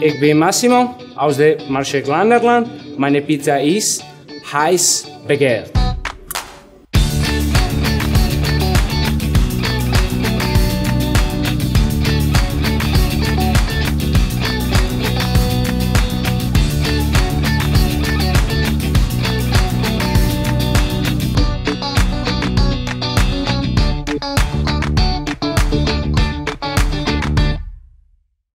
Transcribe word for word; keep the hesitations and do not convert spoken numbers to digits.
Ich bin Massimo aus dem Marche Glanderland. Meine Pizza ist heiß begehrt.